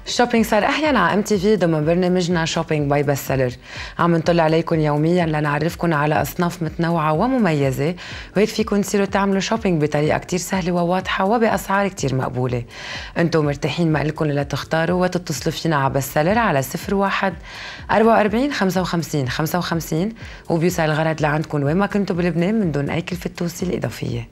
الشوبينج صار احيانا على ام تي في ضمن برنامجنا شوبينج باي بست سيلر. عم نطلع عليكم يوميا لنعرفكم على اصناف متنوعه ومميزه، وهيك فيكم تصيروا تعملوا شوبينج بطريقه كتير سهله وواضحه وباسعار كتير مقبوله. انتم مرتاحين ما لكم الا تختاروا وتتصلوا فينا على بست سيلر على 01 44 55 55 وبيوصل الغرض لعندكم وين ما كنتوا بلبنان من دون اي كلفه توصيل اضافيه.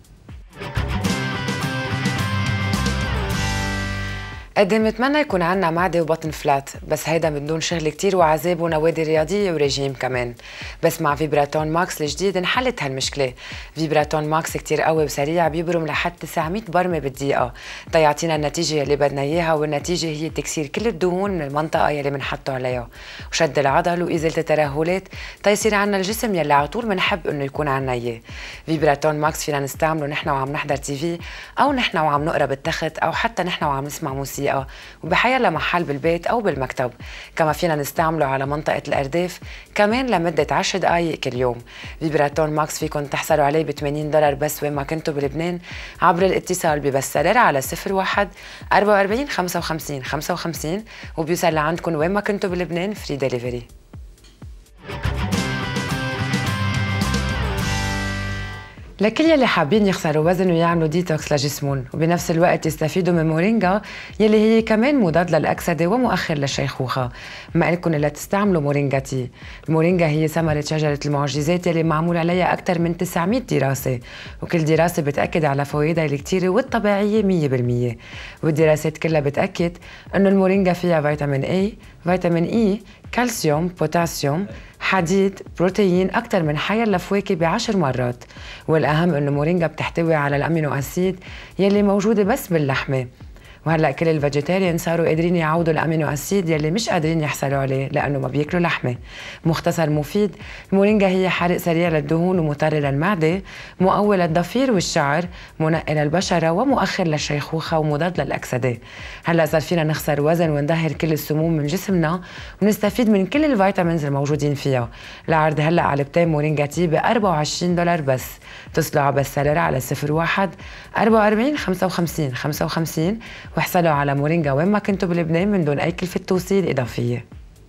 قد متمنى يكون عنا معدة وبطن فلات، بس هيدا من دون شغل كتير وعذاب ونوادي رياضية وريجيم كمان. بس مع فيبراتون ماكس الجديد انحلت هالمشكلة. فيبراتون ماكس كتير قوي وسريع، بيبرم لحد 900 برمة بالدقيقة تيعطينا النتيجة اللي بدنا اياها، والنتيجة هي تكسير كل الدهون من المنطقة يلي بنحطه عليها، وشد العضل وإزالة الترهلات تيصير عنا الجسم يلي على طول بنحب انه يكون عنا اياه. فيبراتون ماكس فينا نستعمله نحن وعم نحضر تي في، او نحن وعم نقرا بالتخت، او حتى نحن وعم نسمع موسيقى وبحيلا محل بالبيت أو بالمكتب. كما فينا نستعمله على منطقة الأرداف كمان لمدة 10 دقايق كل يوم. فيبراتون ماكس فيكن تحصلوا عليه ب $80 بس وين ما كنتوا بلبنان عبر الاتصال ببست سيلر على 01 44 55 55 وبيوصل لعندكم وين ما كنتوا بلبنان فري ديليفري. لكل يلي حابين يخسروا وزن ويعملوا ديتوكس لجسمهم وبنفس الوقت يستفيدوا من مورينجا يلي هي كمان مضاد للأكسدة ومؤخر للشيخوخة، ما لكم إلا تستعملوا مورينجا تي. المورينجا هي ثمرة شجرة المعجزات يلي معمول عليها أكثر من 900 دراسة، وكل دراسة بتأكد على فوائدها الكتيرة والطبيعية 100%. والدراسات كلها بتأكد إنه المورينجا فيها فيتامين A، فيتامين E، كالسيوم، بوتاسيوم، حديد، بروتين أكثر من حيلا فواكه ب10 مرات. والأهم إنه مورينجا بتحتوي على الأمينو أسيد يلي موجودة بس باللحمة، وهلا كل الفيجيتيريان صاروا قادرين يعوضوا الامينو اسيد يلي مش قادرين يحصلوا عليه لانه ما بياكلوا لحمه. مختصر مفيد، المورينجا هي حرق سريع للدهون ومطر للمعده، مقوي للضفير والشعر، منقي للبشره ومؤخر للشيخوخه ومضاد للاكسده. هلا صار فينا نخسر وزن ونظهر كل السموم من جسمنا ونستفيد من كل الفيتامينز الموجودين فيها. العرض هلا علبتين مورينجا تي ب $24 بس. اتصلوا على بست سيلر على 01 44 55 55 واحصلوا على مورينجا وين ما كنتوا بلبنان من دون أي كلفة توصيل إضافية.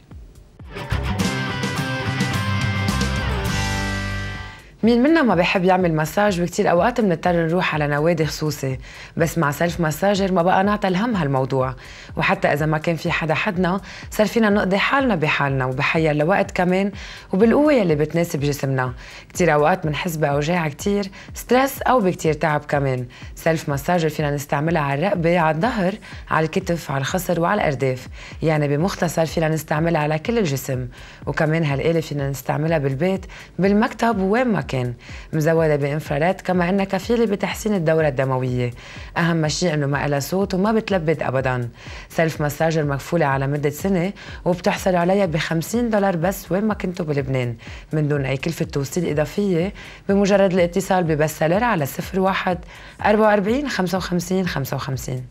مين منا ما بيحب يعمل مساج، وكتير اوقات بنضطر نروح على نوادي خصوصي، بس مع سيلف مساجر ما بقى نعطى الهم هالموضوع، وحتى اذا ما كان في حدا حدنا صار فينا نقضي حالنا بحالنا وبحيا لوقت كمان وبالقوه يلي بتناسب جسمنا. كتير اوقات بنحس باوجاع كتير، ستريس او بكتير تعب كمان. سيلف مساجر فينا نستعملها على الرقبه، على الظهر، على الكتف، على الخصر وعلى الارداف، يعني بمختصر فينا نستعملها على كل الجسم. وكمان هالآلة فينا نستعملها بالبيت، بالمكتب، وين ما كان. مزودة بإنفراريد، كما إنها كفيلة بتحسين الدورة الدموية. أهم شيء إنه ما لها صوت وما بتلبد أبداً. سيلف مساجر مكفولة على مدة سنة وبتحصلوا عليها ب$50 بس وين ما كنتوا بلبنان من دون أي كلفة توصيل إضافية، بمجرد الاتصال ببست سيلر على 01 44 55 55.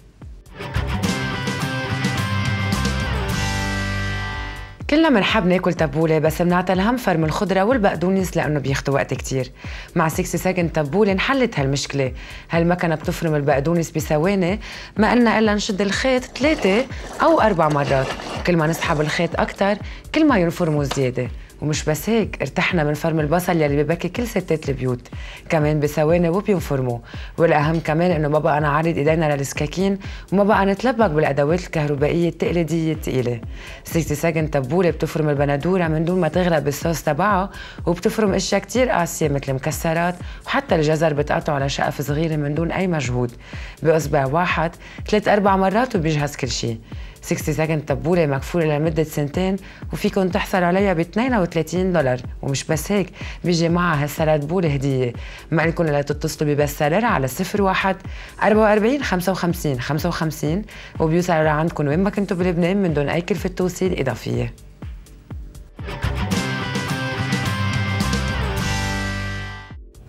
كلنا بنحب ناكل تبوله، بس بنعطى الهم فرم الخضره والبقدونس لانه بياخدوا وقت كتير. مع 60 سكند تبوله انحلت هالمشكله. هالمكنه بتفرم البقدونس بثواني، ما قلنا الا نشد الخيط 3 أو 4 مرات. كل ما نسحب الخيط اكثر كل ما ينفرموا زياده. ومش بس هيك، ارتحنا من فرم البصل يلي ببكي كل ستات البيوت، كمان بثواني وبينفرموا. والاهم كمان انه ما بقى نعرض ايدينا للسكاكين وما بقى نتلبك بالادوات الكهربائيه التقليديه الثقيله. 60 سكند تبوله بتفرم البندوره من دون ما تغرق بالصوص تبعها، وبتفرم اشياء كتير قاسيه مثل مكسرات وحتى الجزر بتقطعه على شقف صغيره من دون اي مجهود. باصبع واحد 3-4 مرات وبيجهز كل شيء. 60 سكند تبوله مكفوله لمده 2 سنين وفيكن تحصلوا عليها ب $32. ومش بس هيك، بيجي معها هالسلاد بوله هديه. ما لكم الا تتصلوا ببست سيلر على 01 44 55 55 وبيوصلوا لعندكم وين ما كنتوا بلبنان من دون اي كلفه توصيل اضافيه.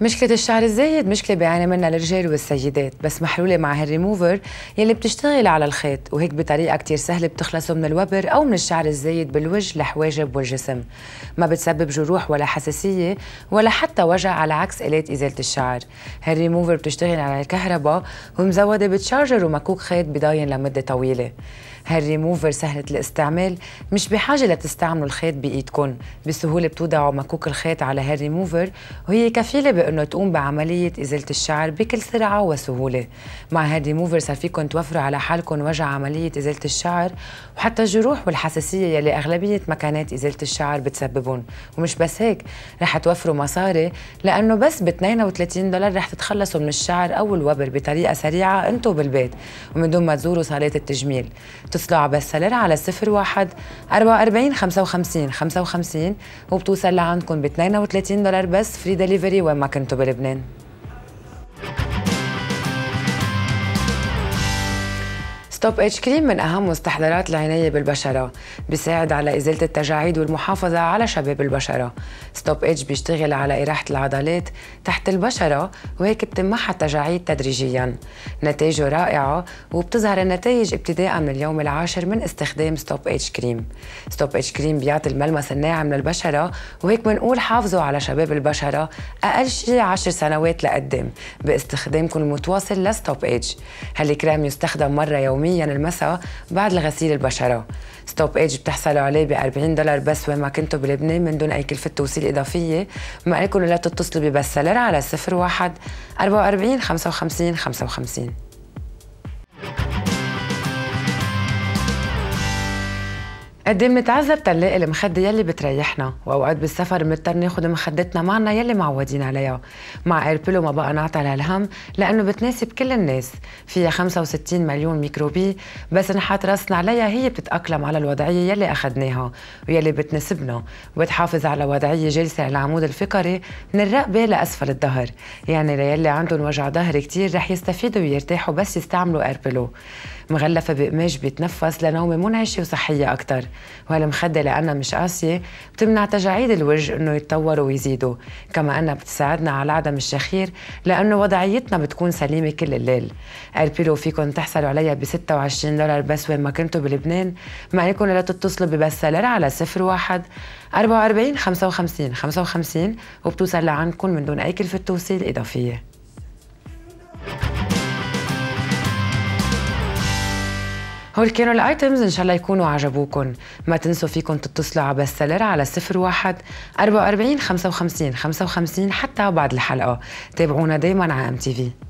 مشكلة الشعر الزايد مشكلة بيعاني منها الرجال والسيدات، بس محلولة مع هالريموفر يلي بتشتغل على الخيط، وهيك بطريقة كتير سهلة بتخلصوا من الوبر أو من الشعر الزايد بالوجه، الحواجب والجسم. ما بتسبب جروح ولا حساسية ولا حتى وجع، على عكس آلات إزالة الشعر. هالريموفر بتشتغل على الكهرباء ومزودة بتشارجر ومكوك خيط بضاين لمدة طويلة. هالريموفر سهلة الاستعمال، مش بحاجة لتستعملوا الخيط بإيدكن، بسهولة بتوضعوا مكوك الخيط على هالريموفر وهي كفيلة بأنه تقوم بعملية إزالة الشعر بكل سرعة وسهولة. مع هالريموفر صار فيكن توفروا على حالكن وجع عملية إزالة الشعر وحتى الجروح والحساسية يلي أغلبية مكانات إزالة الشعر بتسببون. ومش بس هيك، رح توفروا مصاري، لأنه بس ب $32 رح تتخلصوا من الشعر أو الوبر بطريقة سريعة انتو بالبيت ومن دون ما تزوروا صالات التجميل. اتصلوا على بس سلر على 01 44 55 55 وبتوصل لعندكم ب $32 بس، فري دليفري وين ما كنتوا بلبنان. ستوب اتش كريم من أهم مستحضرات العناية بالبشرة، بيساعد على إزالة التجاعيد والمحافظة على شباب البشرة. ستوب اتش بيشتغل على إراحة العضلات تحت البشرة وهيك بتمحى التجاعيد تدريجياً. نتائجه رائعة وبتظهر النتائج ابتداء من اليوم العاشر من استخدام ستوب اتش كريم. ستوب اتش كريم بيعطي الملمس الناعم للبشرة وهيك بنقول حافظوا على شباب البشرة أقل شيء 10 سنوات لقدام باستخدامكم المتواصل لستوب اتش. هالكريم يستخدم مرة يومياً المساء بعد الغسيل البشرة. ستوب ايج بتحصلوا عليه ب $40 بس وين ما كنتوا بلبنان من دون اي كلفة توصيل اضافية. ما عليكم الا تتصلوا ببس سلر على 01 44 55 55. قد ايه بنتعذب تنلاقي المخدة يلي بتريحنا، واوقات بالسفر بنضطر ناخد مخدتنا معنا يلي معودين عليها. مع ايربيلو ما بقى نعطل هالهم لانه بتناسب كل الناس، فيها 65 مليون ميكروبي، بس نحط راسنا عليها هي بتتأقلم على الوضعية يلي اخذناها ويلي بتناسبنا، وبتحافظ على وضعية جلسة على العمود الفقري من الرقبة لأسفل الظهر. يعني ليلي عندهم وجع ظهر كتير رح يستفيدوا ويرتاحوا بس يستعملوا ايربيلو. مغلفة بقماش بيتنفس لنومة منعشة وصحية أكتر، وهالمخدة لأنها مش قاسية بتمنع تجاعيد الوجه إنه يتطوروا ويزيدوا، كما أنها بتساعدنا على عدم الشخير لأنه وضعيتنا بتكون سليمة كل الليل. ايربيلو فيكن تحصلوا عليها ب $26 بس وين ما كنتوا بلبنان. ما عليكم إلا تتصلوا ببس سلر على 01 44 55 55 وبتوصل لعندكم من دون أي كلفة توصيل إضافية. هول كانوا الايتمز، ان شاء الله يكونوا عجبوكم. ما تنسوا فيكم تتصلوا على بس سلر على 01 44 55 55 حتى بعد الحلقة. تابعونا دايما على MTV.